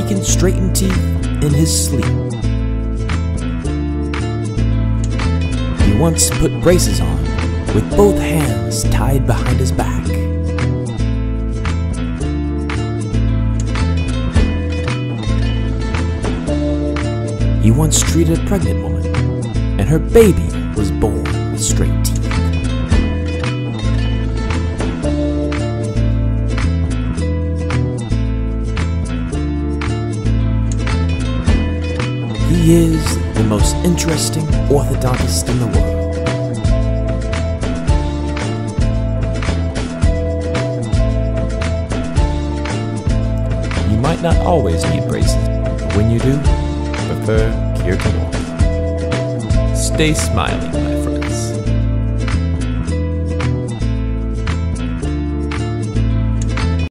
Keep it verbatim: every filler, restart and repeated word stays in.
he can straighten teeth in his sleep. He once put braces on with both hands tied behind his back. He once treated a pregnant woman, and her baby was born with straight teeth. He is the most interesting orthodontist in the world. You might not always need braces, but when you do, prefer Cureton Ortho. Stay smiling, my friend.